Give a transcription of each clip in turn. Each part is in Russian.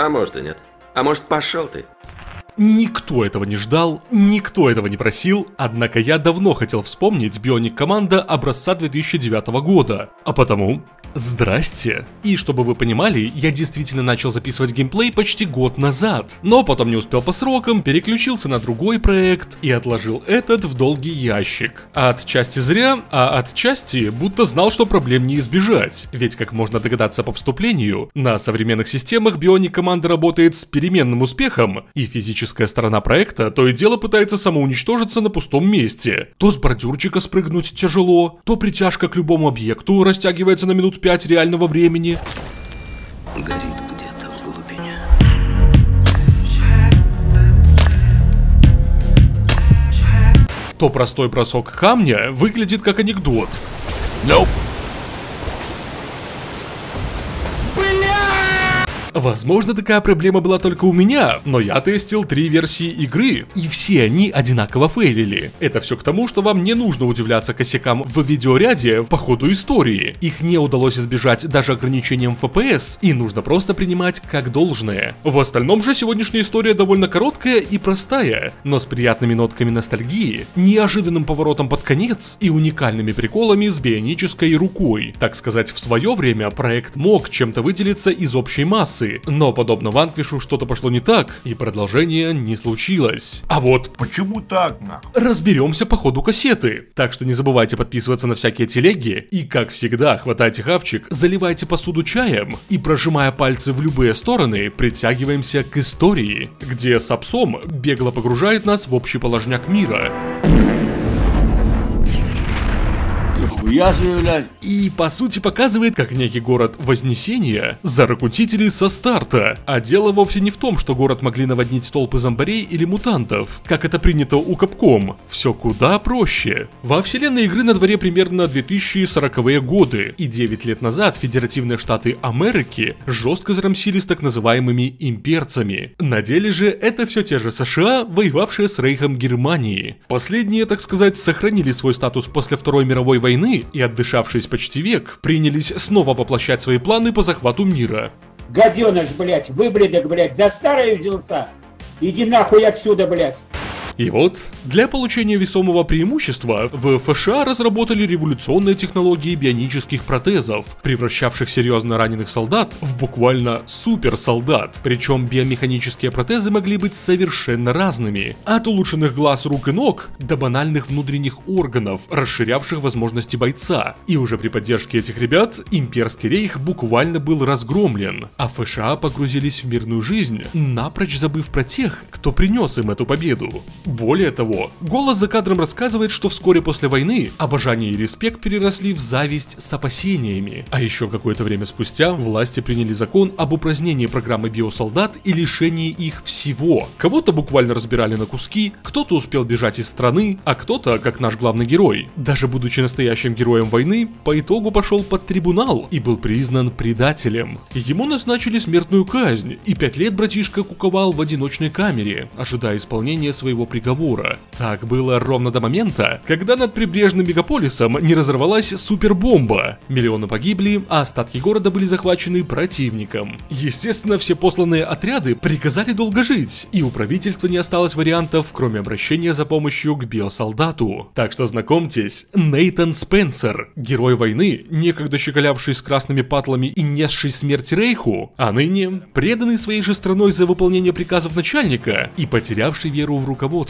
А может и нет. А может, пошел ты. Никто этого не ждал, никто этого не просил, однако я давно хотел вспомнить Bionic Commando образца 2009 года, а потому... Здрасте! И чтобы вы понимали, я действительно начал записывать геймплей почти год назад, но потом не успел по срокам, переключился на другой проект и отложил этот в долгий ящик. А отчасти зря, а отчасти будто знал, что проблем не избежать, ведь, как можно догадаться по вступлению, на современных системах Bionic Commando работает с переменным успехом, и физическая сторона проекта то и дело пытается самоуничтожиться на пустом месте. То с бордюрчика спрыгнуть тяжело, то притяжка к любому объекту растягивается на минут 5 реального времени. Горит где-то в глубине. То простой бросок камня выглядит как анекдот. Nope. Возможно, такая проблема была только у меня, но я тестил 3 версии игры, и все они одинаково фейлили. Это все к тому, что вам не нужно удивляться косякам в видеоряде по ходу истории. Их не удалось избежать даже ограничением FPS, и нужно просто принимать как должное. В остальном же сегодняшняя история довольно короткая и простая, но с приятными нотками ностальгии, неожиданным поворотом под конец и уникальными приколами с бионической рукой. Так сказать, в свое время проект мог чем-то выделиться из общей массы. Но, подобно Ванквишу, что-то пошло не так, и продолжение не случилось. А вот Почему так, нахуй? разберемся по ходу кассеты. Так что не забывайте подписываться на всякие телеги, и, как всегда, хватайте хавчик, заливайте посуду чаем, и, прожимая пальцы в любые стороны, притягиваемся к истории, где Сапсом бегло погружает нас в общий положняк мира. Я заявляю. И, по сути, показывает, как некий город Вознесения заракутители со старта. А дело вовсе не в том, что город могли наводнить толпы зомбарей или мутантов, как это принято у Capcom. Все куда проще. Во вселенной игры на дворе примерно 2040-е годы, и 9 лет назад федеративные штаты Америки жестко зарамсили с так называемыми имперцами. На деле же это все те же США, воевавшие с Рейхом Германии. Последние, так сказать, сохранили свой статус после Второй мировой войны и, отдышавшись почти век, принялись снова воплощать свои планы по захвату мира. Гаденыш, блядь, выблядок, блядь, за старое взялся? Иди нахуй отсюда, блядь. И вот, для получения весомого преимущества в ФША разработали революционные технологии бионических протезов, превращавших серьезно раненых солдат в буквально суперсолдат. Причем биомеханические протезы могли быть совершенно разными. От улучшенных глаз, рук и ног до банальных внутренних органов, расширявших возможности бойца. И уже при поддержке этих ребят имперский рейх буквально был разгромлен, а ФША погрузились в мирную жизнь, напрочь забыв про тех, кто принес им эту победу. Более того, голос за кадром рассказывает, что вскоре после войны обожание и респект переросли в зависть с опасениями. А еще какое-то время спустя власти приняли закон об упразднении программы биосолдат и лишении их всего. Кого-то буквально разбирали на куски, кто-то успел бежать из страны, а кто-то, как наш главный герой, даже будучи настоящим героем войны, по итогу пошел под трибунал и был признан предателем. Ему назначили смертную казнь, и 5 лет братишка куковал в одиночной камере, ожидая исполнения своего приговора. Так было ровно до момента, когда над прибрежным мегаполисом не разорвалась супербомба. Миллионы погибли, а остатки города были захвачены противником. Естественно, все посланные отряды приказали долго жить, и у правительства не осталось вариантов, кроме обращения за помощью к биосолдату. Так что знакомьтесь, Нейтан Спенсер, герой войны, некогда щеголявший с красными патлами и несший смерть Рейху, а ныне преданный своей же страной за выполнение приказов начальника и потерявший веру в руководство.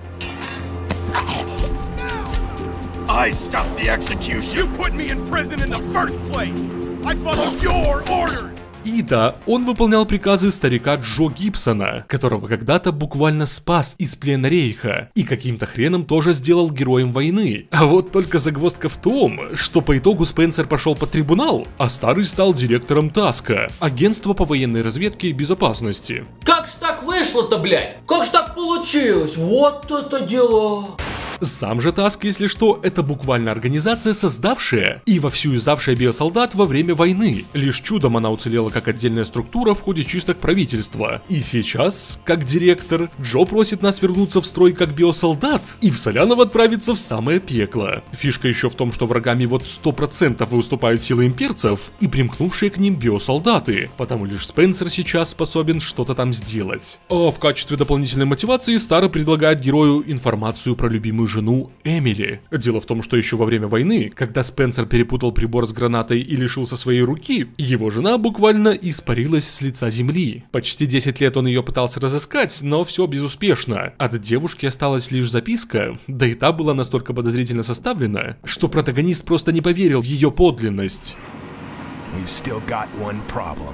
I stopped the execution. You put me in prison in the first place. I followed your orders. И да, он выполнял приказы старика Джо Гибсона, которого когда-то буквально спас из плена Рейха, и каким-то хреном тоже сделал героем войны. А вот только загвоздка в том, что по итогу Спенсер пошел под трибунал, а старый стал директором Таска, агентства по военной разведке и безопасности. Как ж так вышло-то, блядь? Как ж так получилось? Вот это дело! Сам же Таск, если что, это буквально организация, создавшая и вовсю юзавшая биосолдат во время войны. Лишь чудом она уцелела как отдельная структура в ходе чисток правительства. И сейчас, как директор, Джо просит нас вернуться в строй как биосолдат и в Солянов отправиться в самое пекло. Фишка еще в том, что врагами вот 100% выступают силы имперцев и примкнувшие к ним биосолдаты, потому лишь Спенсер сейчас способен что-то там сделать. А в качестве дополнительной мотивации Стар предлагает герою информацию про любимую жену Эмили. Дело в том, что еще во время войны, когда Спенсер перепутал прибор с гранатой и лишился своей руки, его жена буквально испарилась с лица земли. Почти 10 лет он ее пытался разыскать, но все безуспешно. От девушки осталась лишь записка, да и та была настолько подозрительно составлена, что протагонист просто не поверил в ее подлинность. We've still got one problem.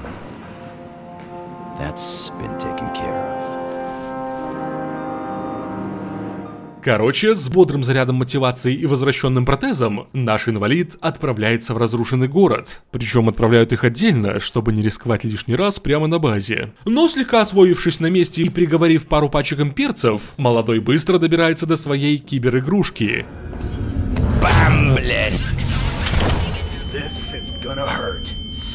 That's been taken care of. Короче, с бодрым зарядом мотивации и возвращенным протезом, наш инвалид отправляется в разрушенный город. Причем отправляют их отдельно, чтобы не рисковать лишний раз прямо на базе. Но слегка освоившись на месте и приговорив пару пачек имперцев, молодой быстро добирается до своей киберигрушки. Бам, блядь! This is gonna hurt.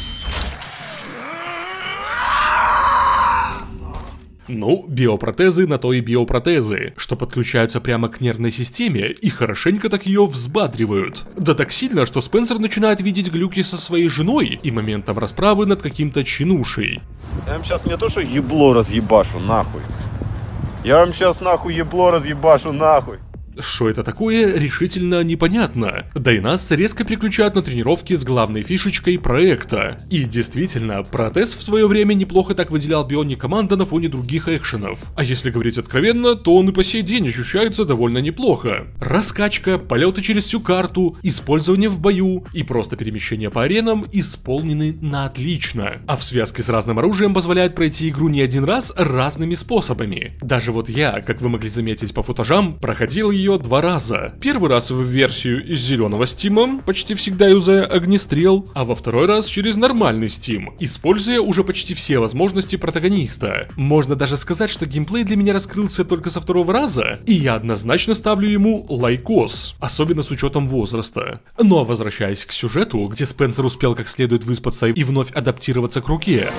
Ну, биопротезы на то и биопротезы, что подключаются прямо к нервной системе и хорошенько так ее взбадривают. Да так сильно, что Спенсер начинает видеть глюки со своей женой и моментом расправы над каким-то чинушей. Я вам сейчас не то что ебло разъебашу, нахуй. Я вам сейчас нахуй ебло разъебашу, нахуй. Что это такое, решительно непонятно. Да и нас резко переключают на тренировки с главной фишечкой проекта. И действительно, протез в свое время неплохо так выделял Bionik Commando на фоне других экшенов. А если говорить откровенно, то он и по сей день ощущается довольно неплохо. Раскачка, полеты через всю карту, использование в бою и просто перемещение по аренам исполнены на отлично. А в связке с разным оружием позволяют пройти игру не один раз разными способами. Даже вот я, как вы могли заметить по футажам, проходил ее 2 раза. Первый раз в версию из зеленого Steam, почти всегда юзая огнестрел, а во второй раз через нормальный Steam, используя уже почти все возможности протагониста. Можно даже сказать, что геймплей для меня раскрылся только со 2-го раза, и я однозначно ставлю ему лайкос, особенно с учетом возраста. Но возвращаясь к сюжету, где Спенсер успел как следует выспаться и вновь адаптироваться к руке.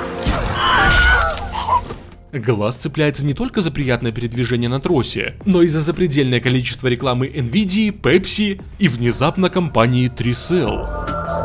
Глаз цепляется не только за приятное передвижение на тросе, но и за запредельное количество рекламы Nvidia, Pepsi и внезапно компании 3Cell.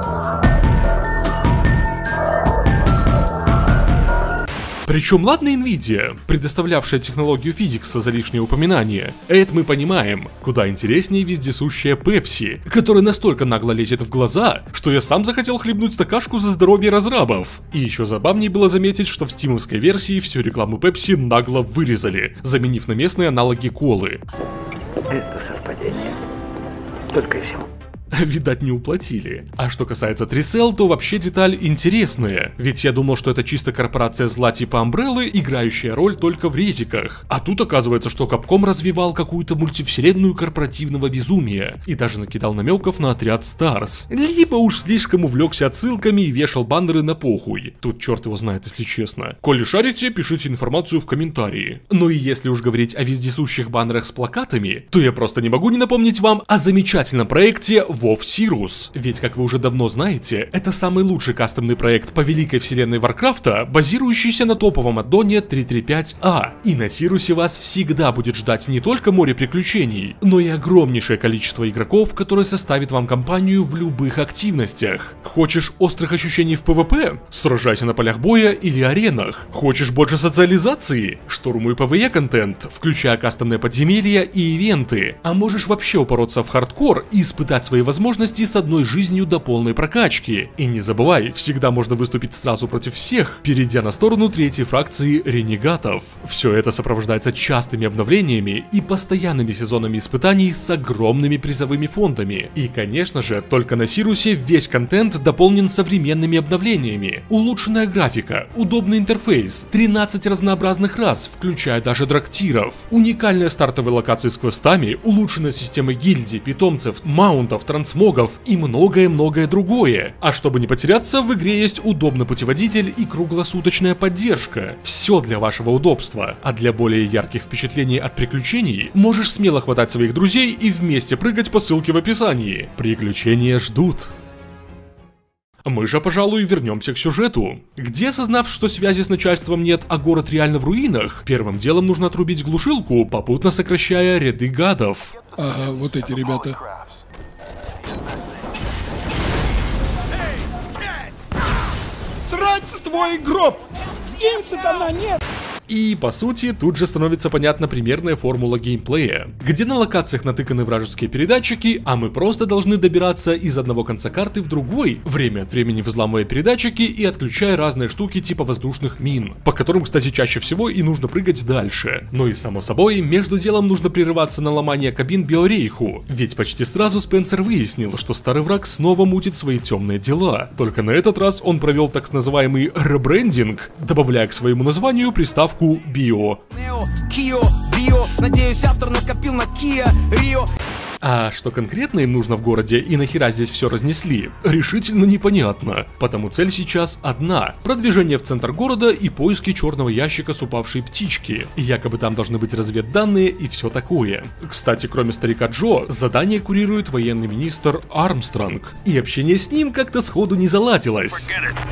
Причем ладно Nvidia, предоставлявшая технологию физикса за лишнее упоминание, это мы понимаем. Куда интереснее вездесущая Pepsi, которая настолько нагло лезет в глаза, что я сам захотел хлебнуть стакашку за здоровье разрабов. И еще забавнее было заметить, что в стимовской версии всю рекламу Pepsi нагло вырезали, заменив на местные аналоги колы. Это совпадение. Только и всего. Видать, не уплатили. А что касается 3Cell, то вообще деталь интересная. Ведь я думал, что это чисто корпорация зла типа Umbrella, играющая роль только в резиках. А тут оказывается, что Capcom развивал какую-то мультивселенную корпоративного безумия. И даже накидал намеков на отряд Stars. Либо уж слишком увлекся отсылками и вешал баннеры на похуй. Тут черт его знает, если честно. Коли шарите, пишите информацию в комментарии. Ну и если уж говорить о вездесущих баннерах с плакатами, то я просто не могу не напомнить вам о замечательном проекте WoW Sirus. Ведь, как вы уже давно знаете, это самый лучший кастомный проект по великой вселенной Варкрафта, базирующийся на топовом аддоне 335А. И на Сирусе вас всегда будет ждать не только море приключений, но и огромнейшее количество игроков, которые составят вам компанию в любых активностях. Хочешь острых ощущений в PvP? Сражайся на полях боя или аренах. Хочешь больше социализации? Штурмуй PvE контент, включая кастомные подземелья и ивенты. А можешь вообще упороться в хардкор и испытать свои возможности с одной жизнью до полной прокачки. И не забывай, всегда можно выступить сразу против всех, перейдя на сторону третьей фракции ренегатов. Все это сопровождается частыми обновлениями и постоянными сезонами испытаний с огромными призовыми фондами. И конечно же, только на Сирусе весь контент дополнен современными обновлениями. Улучшенная графика, удобный интерфейс, 13 разнообразных рас, включая даже драктиров, уникальные стартовые локации с квестами, улучшенная система гильдий, питомцев, маунтов, трансмогов и многое-многое другое. А чтобы не потеряться, в игре есть удобный путеводитель и круглосуточная поддержка. Все для вашего удобства. А для более ярких впечатлений от приключений, можешь смело хватать своих друзей и вместе прыгать по ссылке в описании. Приключения ждут. Мы же, пожалуй, вернемся к сюжету, где, осознав, что связи с начальством нет, а город реально в руинах, первым делом нужно отрубить глушилку, попутно сокращая ряды гадов. Ага, вот эти ребята. Срать в твой гроб! Сгинь, сатана, нет! И, по сути, тут же становится понятна примерная формула геймплея, где на локациях натыканы вражеские передатчики, а мы просто должны добираться из одного конца карты в другой, время от времени взламывая передатчики и отключая разные штуки типа воздушных мин, по которым, кстати, чаще всего и нужно прыгать дальше. Ну и само собой, между делом нужно прерываться на ломание кабин Биорейху, ведь почти сразу Спенсер выяснил, что старый враг снова мутит свои темные дела. Только на этот раз он провел так называемый ребрендинг, добавляя к своему названию приставку Био. Надеюсь, автор накопил на Kia Rio. А что конкретно им нужно в городе и нахера здесь все разнесли, решительно непонятно. Потому цель сейчас одна: продвижение в центр города и поиски черного ящика с упавшей птички. Якобы там должны быть разведданные и все такое. Кстати, кроме старика Джо, задание курирует военный министр Армстронг. И общение с ним как-то сходу не заладилось.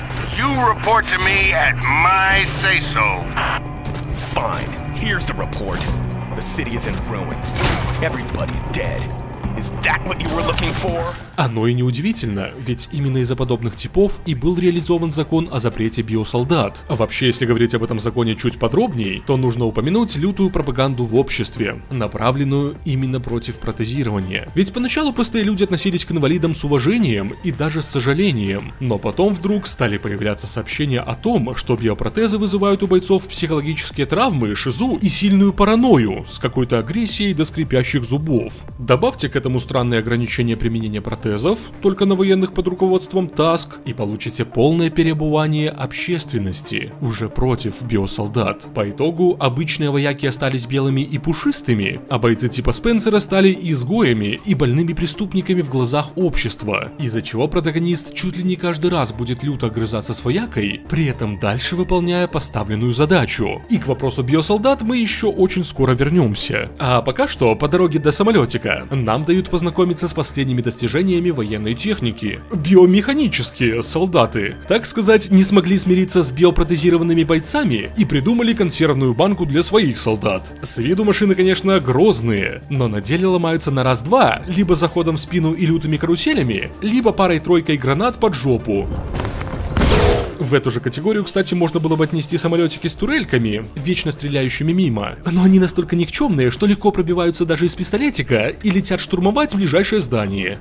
Fine, here's the report. The city is in ruins. Everybody's dead. Is that what you were looking for? Оно и неудивительно, ведь именно из-за подобных типов и был реализован закон о запрете биосолдат. А вообще, если говорить об этом законе чуть подробней, то нужно упомянуть лютую пропаганду в обществе, направленную именно против протезирования. Ведь поначалу простые люди относились к инвалидам с уважением и даже с сожалением, но потом вдруг стали появляться сообщения о том, что биопротезы вызывают у бойцов психологические травмы, шизу и сильную паранойю с какой-то агрессией до скрипящих зубов. Добавьте к этому странные ограничения применения протезов только на военных под руководством ТАСК и получите полное переобувание общественности уже против биосолдат. По итогу обычные вояки остались белыми и пушистыми, а бойцы типа Спенсера стали изгоями и больными преступниками в глазах общества, из-за чего протагонист чуть ли не каждый раз будет люто огрызаться с воякой, при этом дальше выполняя поставленную задачу. И к вопросу биосолдат мы еще очень скоро вернемся. А пока что, по дороге до самолетика, нам дают познакомиться с последними достижениями военной техники. Биомеханические солдаты, так сказать, не смогли смириться с биопротезированными бойцами и придумали консервную банку для своих солдат. С виду машины, конечно, грозные, но на деле ломаются на раз-два, либо заходом в спину и лютыми каруселями, либо парой-тройкой гранат под жопу. В эту же категорию, кстати, можно было бы отнести самолетики с турельками, вечно стреляющими мимо. Но они настолько никчемные, что легко пробиваются даже из пистолетика и летят штурмовать ближайшее здание.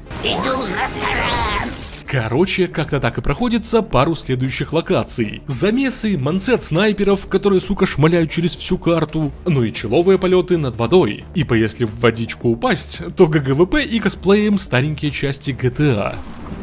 Короче, как-то так и проходится пару следующих локаций. Замесы, мансет снайперов, которые, сука, шмаляют через всю карту, ну и человые полеты над водой. Ибо если в водичку упасть, то ГГВП и косплеем старенькие части GTA.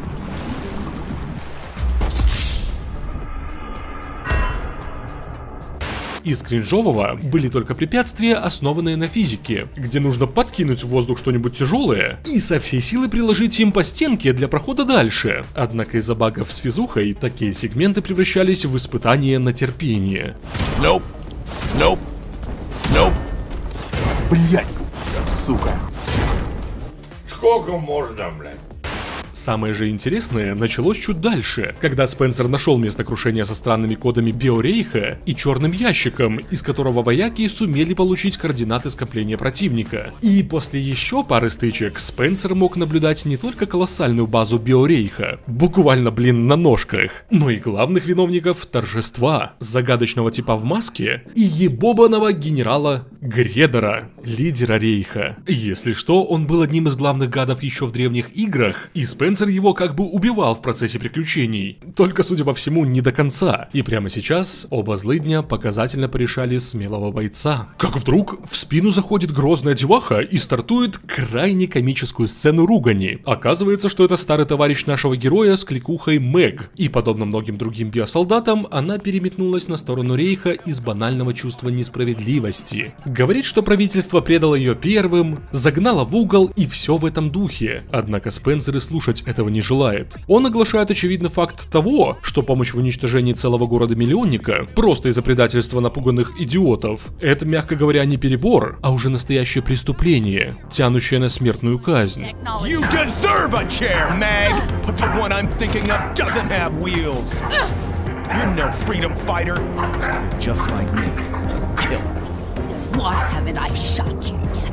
Из кринжового были только препятствия, основанные на физике, где нужно подкинуть в воздух что-нибудь тяжелое и со всей силы приложить им по стенке для прохода дальше. Однако из-за багов с физухой такие сегменты превращались в испытания на терпение. Nope. Nope. Nope. Блять, сука. Сколько можно, блядь? Самое же интересное началось чуть дальше, когда Спенсер нашел место крушения со странными кодами Биорейха и черным ящиком, из которого вояки сумели получить координаты скопления противника. И после еще пары стычек Спенсер мог наблюдать не только колоссальную базу Биорейха, буквально, блин, на ножках, но и главных виновников торжества, загадочного типа в маске, и ебобаного генерала Гредера, лидера Рейха. Если что, он был одним из главных гадов еще в древних играх, и Спенсер Спенсер его как бы убивал в процессе приключений. Только, судя по всему, не до конца. И прямо сейчас оба злыдня показательно порешали смелого бойца. Как вдруг в спину заходит грозная деваха и стартует крайне комическую сцену ругани. Оказывается, что это старый товарищ нашего героя с кликухой Мэг. И подобно многим другим биосолдатам, она переметнулась на сторону Рейха из банального чувства несправедливости. Говорит, что правительство предало ее первым, загнало в угол и все в этом духе. Однако Спенсер и слушать этого не желает. Он оглашает очевидный факт того, что помощь в уничтожении целого города-миллионника просто из-за предательства напуганных идиотов. Это, мягко говоря, не перебор, а уже настоящее преступление, тянущее на смертную казнь. You deserve a chair, Meg! But the one I'm thinking of doesn't have wheels. You're no freedom fighter. You're just like me, a killer. Why haven't I shot you yet?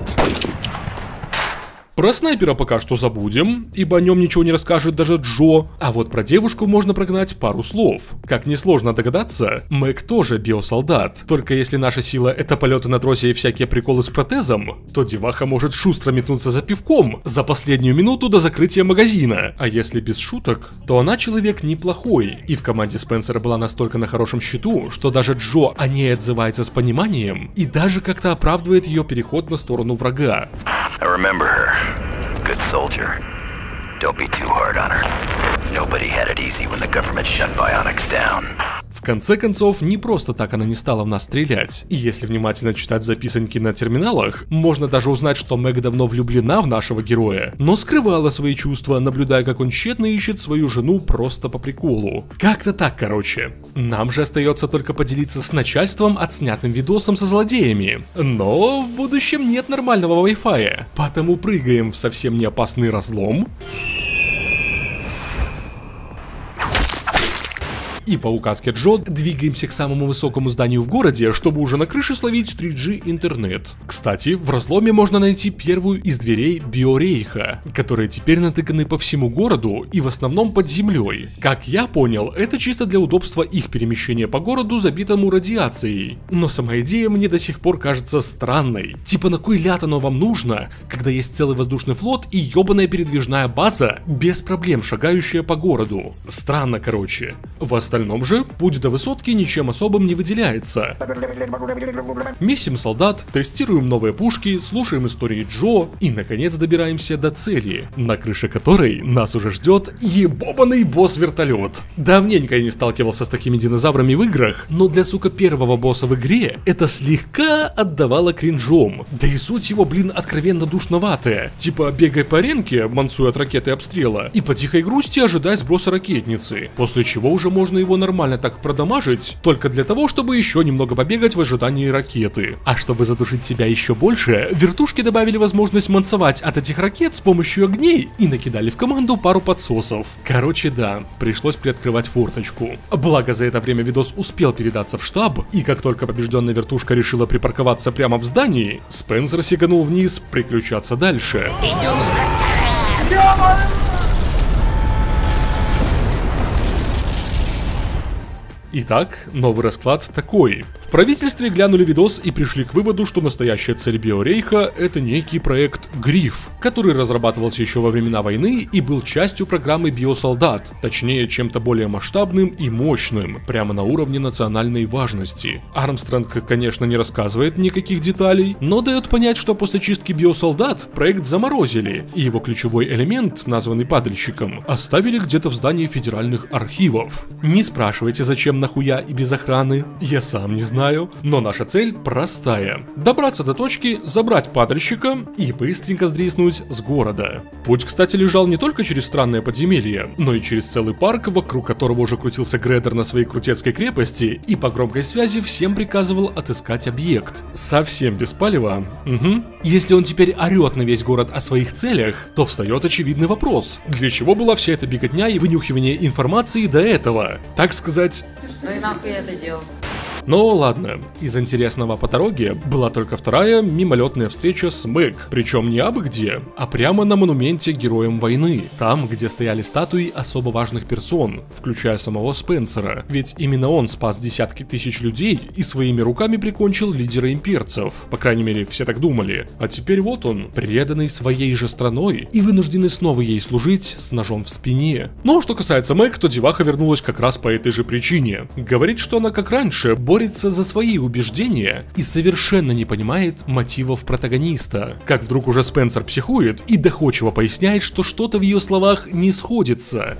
Про снайпера пока что забудем, ибо о нем ничего не расскажет даже Джо, а вот про девушку можно прогнать пару слов. Как несложно догадаться, Мэг тоже биосолдат, только если наша сила это полеты на тросе и всякие приколы с протезом, то деваха может шустро метнуться за пивком за последнюю минуту до закрытия магазина, а если без шуток, то она человек неплохой, и в команде Спенсера была настолько на хорошем счету, что даже Джо о ней отзывается с пониманием и даже как-то оправдывает ее переход на сторону врага. I remember her. Good soldier. Don't be too hard on her. Nobody had it easy when the government shut Bionics down. В конце концов, не просто так она не стала в нас стрелять. И если внимательно читать записанки на терминалах, можно даже узнать, что Мэг давно влюблена в нашего героя, но скрывала свои чувства, наблюдая, как он тщетно ищет свою жену просто по приколу. Как-то так, короче. Нам же остается только поделиться с начальством отснятым видосом со злодеями. Но в будущем нет нормального Wi-Fi, потому прыгаем в совсем не опасный разлом. И по указке Джо двигаемся к самому высокому зданию в городе, чтобы уже на крыше словить 3G интернет. Кстати, в разломе можно найти первую из дверей Биорейха, которые теперь натыканы по всему городу и в основном под землей. Как я понял, это чисто для удобства их перемещения по городу, забитому радиацией. Но сама идея мне до сих пор кажется странной. Типа на кой ляд оно вам нужно, когда есть целый воздушный флот и ёбаная передвижная база, без проблем шагающая по городу. Странно, короче. В остальном же путь до высотки ничем особым не выделяется. Месим солдат, тестируем новые пушки, слушаем истории Джо и наконец добираемся до цели, на крыше которой нас уже ждет ебобаный босс-вертолет. Давненько я не сталкивался с такими динозаврами в играх, но для, сука, первого босса в игре это слегка отдавало кринжом. Да и суть его, блин, откровенно душноватая. Типа бегай по аренке, мансуя от ракеты обстрела, и по тихой грусти ожидай сброса ракетницы, после чего уже можно его нормально так продамажить, только для того, чтобы еще немного побегать в ожидании ракеты. А чтобы задушить тебя еще больше, вертушки добавили возможность мансовать от этих ракет с помощью огней и накидали в команду пару подсосов. Короче, да, пришлось приоткрывать форточку. Благо за это время видос успел передаться в штаб, и как только побежденная вертушка решила припарковаться прямо в здании, Спенсер сиганул вниз приключаться дальше. Итак, новый расклад такой. В правительстве глянули видос и пришли к выводу, что настоящая цель Биорейха — это некий проект Гриф, который разрабатывался еще во времена войны и был частью программы Биосолдат, точнее чем-то более масштабным и мощным, прямо на уровне национальной важности. Армстронг, конечно, не рассказывает никаких деталей, но дает понять, что после чистки Биосолдат проект заморозили, и его ключевой элемент, названный падальщиком, оставили где-то в здании федеральных архивов. Не спрашивайте, зачем нахуя и без охраны, я сам не знаю, но наша цель простая: добраться до точки, забрать падальщика и быстренько сдриснуть с города. Путь, кстати, лежал не только через странное подземелье, но и через целый парк, вокруг которого уже крутился Гредер на своей крутецкой крепости и по громкой связи всем приказывал отыскать объект. Совсем без палева. Угу. Если он теперь орет на весь город о своих целях, то встает очевидный вопрос: для чего была вся эта беготня и вынюхивание информации до этого? Так сказать... Ну и нахуй я это делал? Но ладно, из интересного по дороге была только вторая мимолетная встреча с Мэг, причем не абы где, а прямо на монументе героям войны, там, где стояли статуи особо важных персон, включая самого Спенсера, ведь именно он спас десятки тысяч людей и своими руками прикончил лидера имперцев, по крайней мере все так думали, а теперь вот он, преданный своей же страной и вынужденный снова ей служить с ножом в спине. Но что касается Мэг, то деваха вернулась как раз по этой же причине. Говорит, что она как раньше борется за свои убеждения и совершенно не понимает мотивов протагониста. Как вдруг уже Спенсер психует и доходчиво поясняет, что что-то в ее словах не сходится.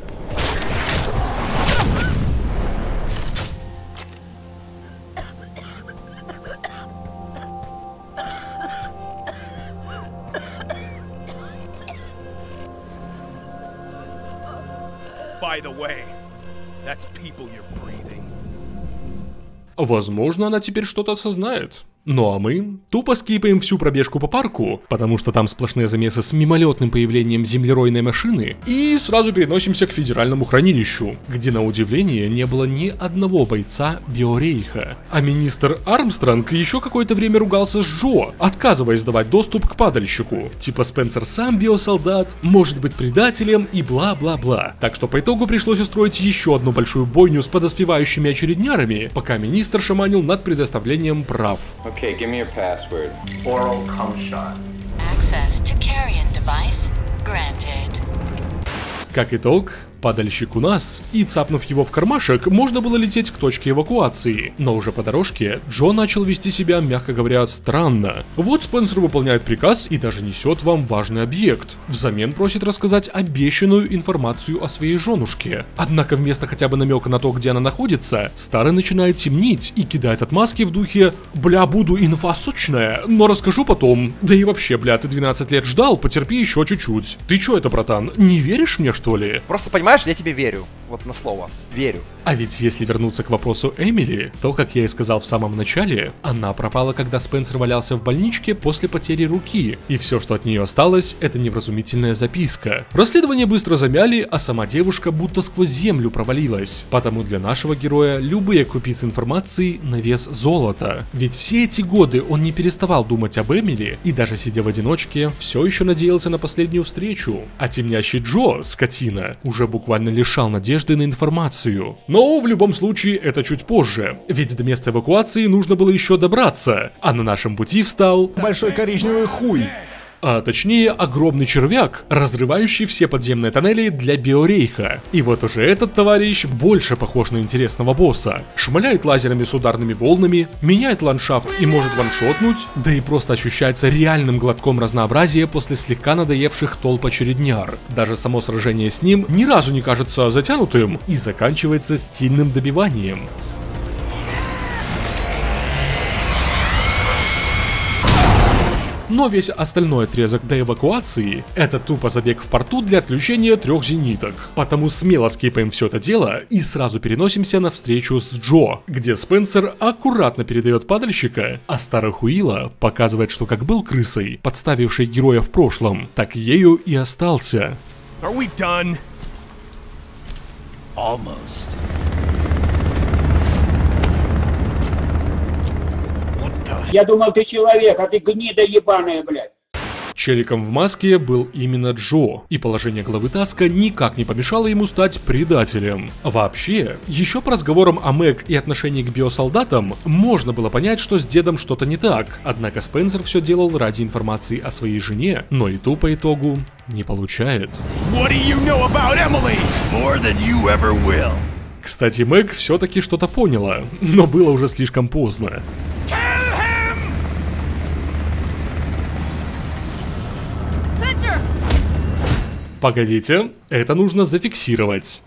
By the way, that's people you're breathing. Возможно, она теперь что-то осознает. Ну а мы тупо скипаем всю пробежку по парку, потому что там сплошные замесы с мимолетным появлением землеройной машины, и сразу переносимся к федеральному хранилищу, где на удивление не было ни одного бойца Биорейха. А министр Армстронг еще какое-то время ругался с Джо, отказываясь давать доступ к падальщику. Типа Спенсер сам биосолдат, может быть предателем и бла-бла-бла. Так что по итогу пришлось устроить еще одну большую бойню с подоспевающими очереднярами, пока министр шаманил над предоставлением прав. Okay, give me your password. Oral cum shot. Access to carrion device granted. Как итог, падальщик у нас, и цапнув его в кармашек, можно было лететь к точке эвакуации. Но уже по дорожке Джо начал вести себя, мягко говоря, странно. Вот Спенсер выполняет приказ и даже несет вам важный объект. Взамен просит рассказать обещанную информацию о своей женушке. Однако вместо хотя бы намека на то, где она находится, старый начинает темнить и кидает отмазки в духе «Бля, буду инфа сочная, но расскажу потом. Да и вообще, бля, ты 12 лет ждал, потерпи еще чуть-чуть. Ты чё это, братан, не веришь мне, что ли?» Просто понимаешь, я тебе верю. Вот на слово. Верю. А ведь если вернуться к вопросу Эмили, то, как я и сказал в самом начале, она пропала, когда Спенсер валялся в больничке после потери руки, и все, что от нее осталось, это невразумительная записка. Расследование быстро замяли, а сама девушка будто сквозь землю провалилась. Потому для нашего героя любые крупицы информации на вес золота. Ведь все эти годы он не переставал думать об Эмили, и даже сидя в одиночке, все еще надеялся на последнюю встречу. А темнящий Джо, скотина, уже буквально лишал надежды на информацию. Но в любом случае это чуть позже, ведь до места эвакуации нужно было еще добраться, а на нашем пути встал большой коричневый хуй. А точнее огромный червяк, разрывающий все подземные тоннели для Биорейха. И вот уже этот товарищ больше похож на интересного босса. Шмаляет лазерами с ударными волнами, меняет ландшафт и может ваншотнуть, да и просто ощущается реальным глотком разнообразия после слегка надоевших толп очередняр. Даже само сражение с ним ни разу не кажется затянутым и заканчивается стильным добиванием. Но весь остальной отрезок до эвакуации — это тупо забег в порту для отключения 3 зениток. Потому смело скипаем все это дело и сразу переносимся на встречу с Джо, где Спенсер аккуратно передает падальщика, а старый Хуила показывает, что как был крысой, подставившей героя в прошлом, так ею и остался. Are we done? Almost. Я думал, ты человек, а ты гнида ебаная, блядь. Челиком в маске был именно Джо, и положение главы Таска никак не помешало ему стать предателем. Вообще, еще по разговорам о Мэг и отношении к биосолдатам, можно было понять, что с дедом что-то не так, однако Спенсер все делал ради информации о своей жене, но и ту по итогу не получает. What do you know about Emily? More than you ever will. Кстати, Мэг все-таки что-то поняла, но было уже слишком поздно. Погодите, это нужно зафиксировать.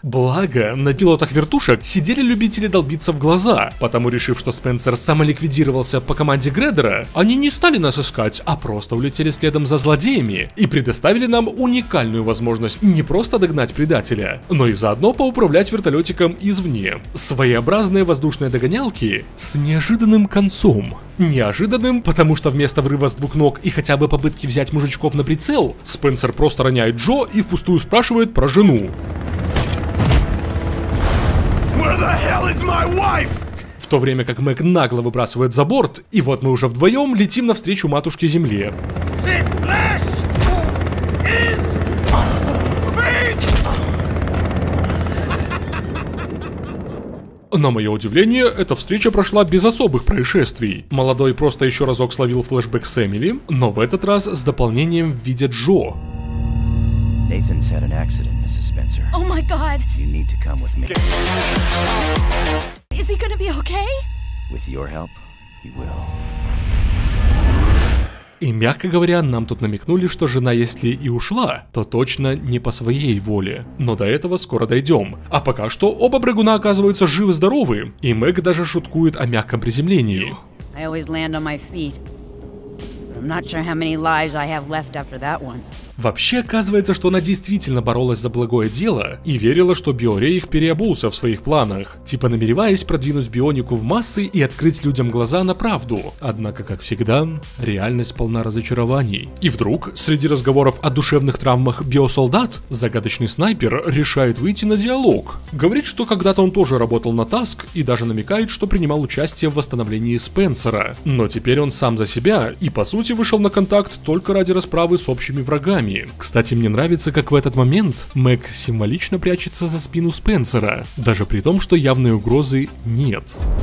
Благо, на пилотах вертушек сидели любители долбиться в глаза, потому решив, что Спенсер самоликвидировался по команде Гредера, они не стали нас искать, а просто улетели следом за злодеями и предоставили нам уникальную возможность не просто догнать предателя, но и заодно поуправлять вертолетиком извне. Своеобразные воздушные догонялки с неожиданным концом. Неожиданным, потому что вместо врыва с двух ног и хотя бы попытки взять мужичков на прицел, Спенсер просто роняет Джо и впустую спрашивает про жену. Where the hell is my wife? В то время как Мэг нагло выбрасывает за борт, и вот мы уже вдвоем летим навстречу матушке Земле. На мое удивление, эта встреча прошла без особых происшествий. Молодой просто еще разок словил флешбэк с Эмили, но в этот раз с дополнением в виде Джо. Nathan's had an accident, Mrs. Spencer. Oh my God! You need to come with me. Is he gonna be okay? With your help, he will. И, мягко говоря, нам тут намекнули, что жена, если и ушла, то точно не по своей воле. Но до этого скоро дойдем. А пока что оба прыгуна оказываются живы-здоровы, и Мэг даже шуткует о мягком приземлении. I always land on my feet. But I'm not sure how many lives I have left after that one. Вообще, оказывается, что она действительно боролась за благое дело и верила, что Биорейх переобулся в своих планах, типа намереваясь продвинуть бионику в массы и открыть людям глаза на правду. Однако, как всегда, реальность полна разочарований. И вдруг, среди разговоров о душевных травмах биосолдат, загадочный снайпер решает выйти на диалог. Говорит, что когда-то он тоже работал на Таск и даже намекает, что принимал участие в восстановлении Спенсера. Но теперь он сам за себя и, по сути, вышел на контакт только ради расправы с общими врагами. Кстати, мне нравится, как в этот момент Мэг символично прячется за спину Спенсера, даже при том, что явной угрозы нет.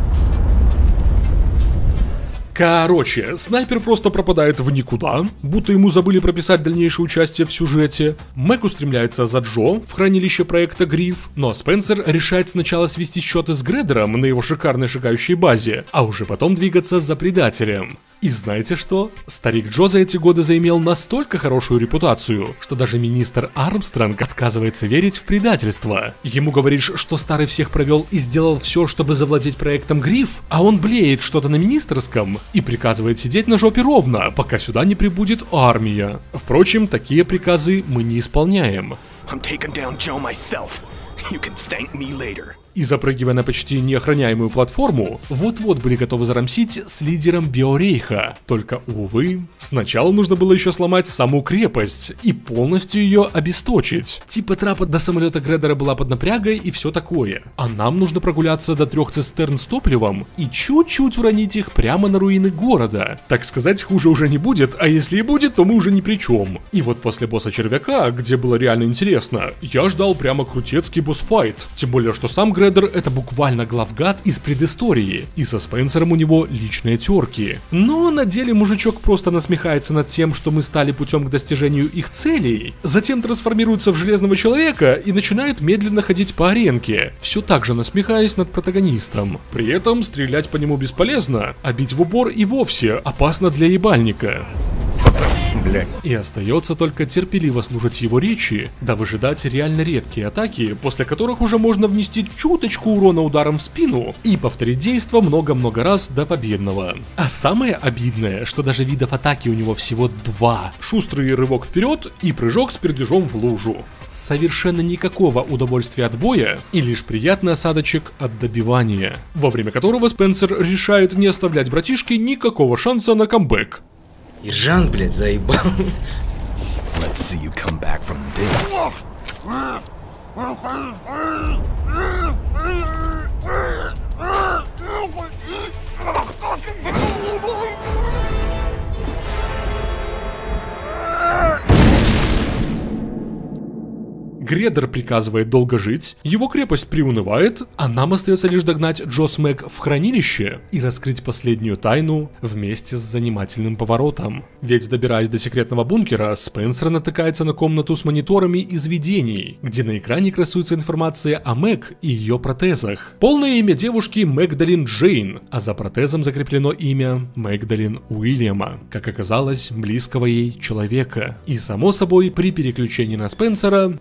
Короче, снайпер просто пропадает в никуда, будто ему забыли прописать дальнейшее участие в сюжете. Мэг устремляется за Джо в хранилище проекта Гриф, но Спенсер решает сначала свести счеты с Гредером на его шикарной шагающей базе, а уже потом двигаться за предателем. И знаете что? Старик Джо за эти годы заимел настолько хорошую репутацию, что даже министр Армстронг отказывается верить в предательство. Ему говоришь, что старый всех провел и сделал все, чтобы завладеть проектом Гриф, а он блеет что-то на министерском и приказывает сидеть на жопе ровно, пока сюда не прибудет армия. Впрочем, такие приказы мы не исполняем. И запрыгивая на почти неохраняемую платформу, вот-вот были готовы зарамсить с лидером Биорейха. Только, увы, сначала нужно было еще сломать саму крепость и полностью ее обесточить. Типа трапа до самолета Гредера была под напрягой и все такое. А нам нужно прогуляться до 3 цистерн с топливом и чуть-чуть уронить их прямо на руины города. Так сказать, хуже уже не будет, а если и будет, то мы уже ни при чем. И вот после босса червяка, где было реально интересно, я ждал прямо крутецкий босс-файт. Тем более, что сам Гредер — это буквально главгад из предыстории, и со Спенсером у него личные терки. Но на деле мужичок просто насмехается над тем, что мы стали путем к достижению их целей, затем трансформируется в Железного Человека и начинает медленно ходить по аренке, все так же насмехаясь над протагонистом. При этом стрелять по нему бесполезно, а бить в упор и вовсе опасно для ебальника. И остается только терпеливо слушать его речи, да выжидать реально редкие атаки, после которых уже можно внести чуточку урона ударом в спину и повторить действо много-много раз до победного. А самое обидное, что даже видов атаки у него всего 2. Шустрый рывок вперед и прыжок с пердежом в лужу. Совершенно никакого удовольствия от боя и лишь приятный осадочек от добивания, во время которого Спенсер решает не оставлять братишке никакого шанса на камбэк. Ержан, блядь, заебал. Let's see you come back from this. Гредер приказывает долго жить, его крепость приунывает, а нам остается лишь догнать Джо с Мэг в хранилище и раскрыть последнюю тайну вместе с занимательным поворотом. Ведь, добираясь до секретного бункера, Спенсер натыкается на комнату с мониторами из видений, где на экране красуется информация о Мэг и ее протезах. Полное имя девушки Мэгдалин Джейн, а за протезом закреплено имя Мэгдалин Уильяма, как оказалось, близкого ей человека. И само собой, при переключении на Спенсера, за его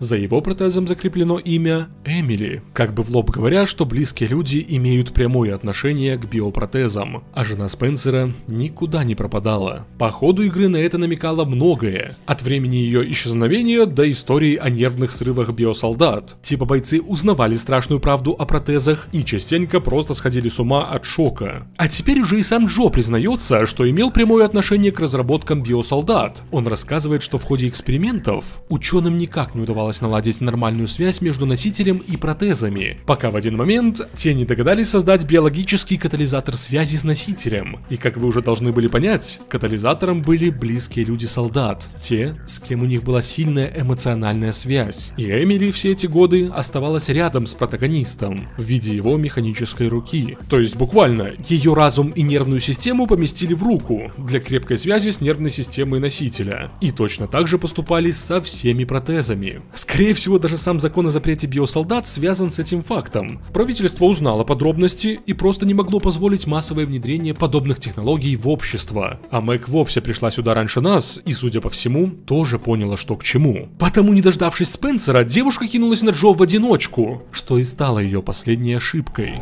биопротезом закреплено имя Эмили, как бы в лоб говоря, что близкие люди имеют прямое отношение к биопротезам, а жена Спенсера никуда не пропадала. По ходу игры на это намекало многое, от времени ее исчезновения до истории о нервных срывах биосолдат. Типа бойцы узнавали страшную правду о протезах и частенько просто сходили с ума от шока. А теперь уже и сам Джо признается, что имел прямое отношение к разработкам биосолдат. Он рассказывает, что в ходе экспериментов ученым никак не удавалось наладить нормальную связь между носителем и протезами, пока в один момент те не догадались создать биологический катализатор связи с носителем. И как вы уже должны были понять, катализатором были близкие люди солдат, те, с кем у них была сильная эмоциональная связь. И Эмили все эти годы оставалась рядом с протагонистом в виде его механической руки. То есть буквально ее разум и нервную систему поместили в руку для крепкой связи с нервной системой носителя. И точно так же поступали со всеми протезами. Скорее всего, даже сам закон о запрете биосолдат связан с этим фактом. Правительство узнало подробности и просто не могло позволить массовое внедрение подобных технологий в общество. А Мэг вовсе пришла сюда раньше нас и, судя по всему, тоже поняла, что к чему. Потому, не дождавшись Спенсера, девушка кинулась на Джо в одиночку, что и стало ее последней ошибкой.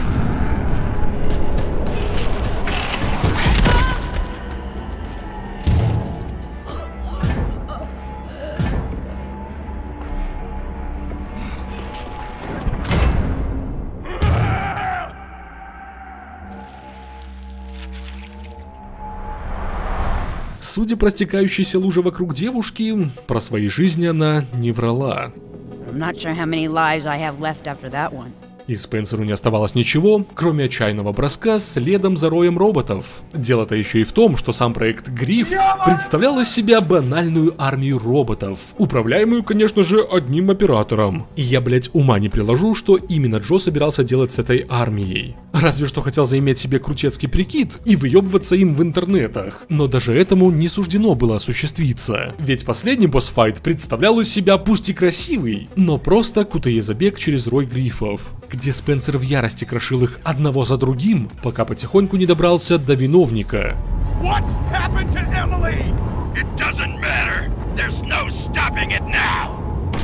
Судя по растекающейся луже вокруг девушки, про свои жизни она не врала. И Спенсеру не оставалось ничего, кроме отчаянного броска следом за роем роботов. Дело-то еще и в том, что сам проект Гриф представлял из себя банальную армию роботов, управляемую, конечно же, одним оператором. И я, блять, ума не приложу, что именно Джо собирался делать с этой армией. Разве что хотел заиметь себе крутецкий прикид и выебываться им в интернетах. Но даже этому не суждено было осуществиться. Ведь последний босс-файт представлял из себя пусть и красивый, но просто кутые забег через рой грифов, где Спенсер в ярости крошил их одного за другим, пока потихоньку не добрался до виновника. What happened to Emily? It doesn't matter. There's no stopping it now.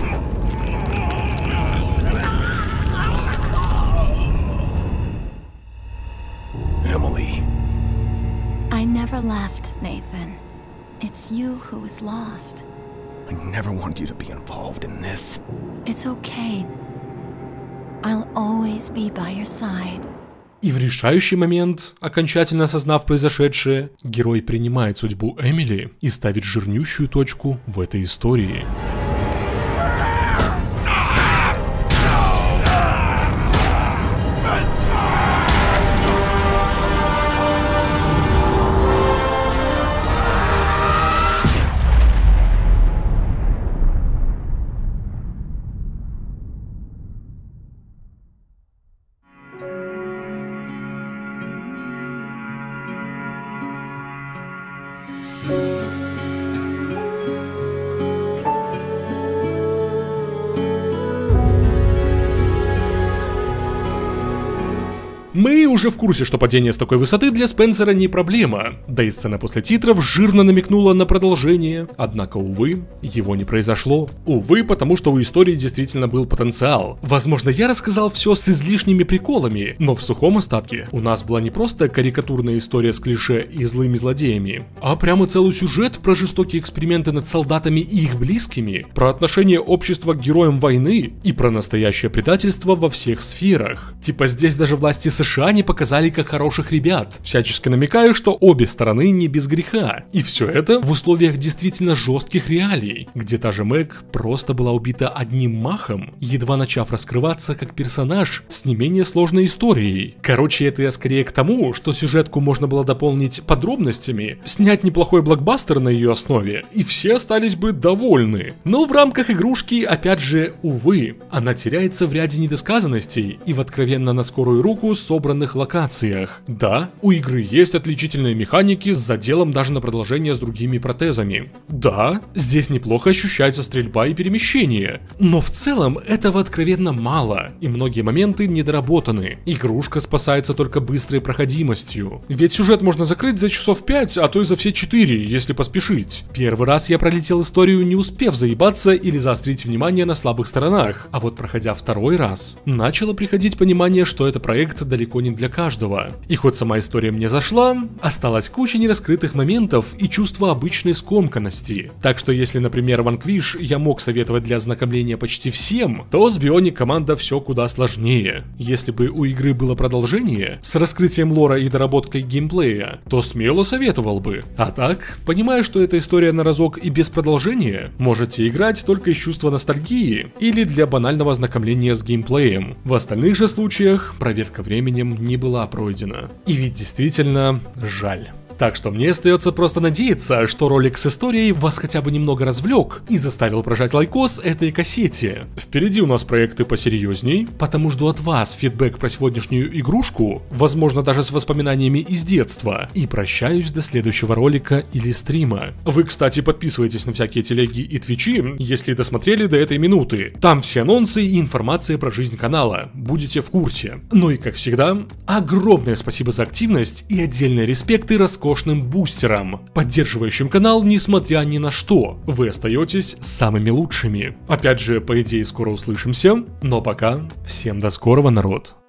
Emily. I never left, Nathan. It's you who was lost. I never wanted you to be involved in this. It's okay. I'll always be by your side. И в решающий момент, окончательно осознав произошедшее, герой принимает судьбу Эмили и ставит жирнющую точку в этой истории. Мы уже в курсе, что падение с такой высоты для Спенсера не проблема, да и сцена после титров жирно намекнула на продолжение, однако, увы, его не произошло. Увы, потому что у истории действительно был потенциал. Возможно, я рассказал все с излишними приколами, но в сухом остатке у нас была не просто карикатурная история с клише и злыми злодеями, а прямо целый сюжет про жестокие эксперименты над солдатами и их близкими, про отношение общества к героям войны и про настоящее предательство во всех сферах. Типа здесь даже власти США не показали как хороших ребят, всячески намекая, что обе стороны не без греха. И все это в условиях действительно жестких реалий, где та же Мэг просто была убита одним махом, едва начав раскрываться как персонаж с не менее сложной историей. Короче, это я скорее к тому, что сюжетку можно было дополнить подробностями, снять неплохой блокбастер на ее основе, и все остались бы довольны. Но в рамках игрушки, опять же, увы, она теряется в ряде недосказанностей и в откровенно на скорую руку собранных локациях. Да, у игры есть отличительные механики с заделом даже на продолжение с другими протезами. Да, здесь неплохо ощущается стрельба и перемещение. Но в целом этого откровенно мало, и многие моменты недоработаны. Игрушка спасается только быстрой проходимостью. Ведь сюжет можно закрыть за часов 5, а то и за все 4, если поспешить. Первый раз я пролетел историю, не успев заебаться или заострить внимание на слабых сторонах, а вот проходя второй раз, начало приходить понимание, что это проект далеко не для каждого. И хоть сама история мне зашла, осталась куча нераскрытых моментов и чувство обычной скомканности. Так что если, например, Vanquish я мог советовать для ознакомления почти всем, то с Bionic Commando все куда сложнее. Если бы у игры было продолжение, с раскрытием лора и доработкой геймплея, то смело советовал бы. А так, понимая, что эта история на разок и без продолжения, можете играть только из чувства ностальгии или для банального ознакомления с геймплеем. В остальных же случаях проверка временем не была пройдена. И ведь действительно жаль. Так что мне остается просто надеяться, что ролик с историей вас хотя бы немного развлек и заставил прожать лайкос этой кассете. Впереди у нас проекты посерьезней, потому жду от вас фидбэк про сегодняшнюю игрушку, возможно даже с воспоминаниями из детства, и прощаюсь до следующего ролика или стрима. Вы, кстати, подписывайтесь на всякие телеги и твичи, если досмотрели до этой минуты. Там все анонсы и информация про жизнь канала, будете в курсе. Ну и как всегда, огромное спасибо за активность и отдельный респект и роскошным бустерам, поддерживающим канал несмотря ни на что. Вы остаетесь самыми лучшими. Опять же, по идее, скоро услышимся, но пока всем до скорого, народ.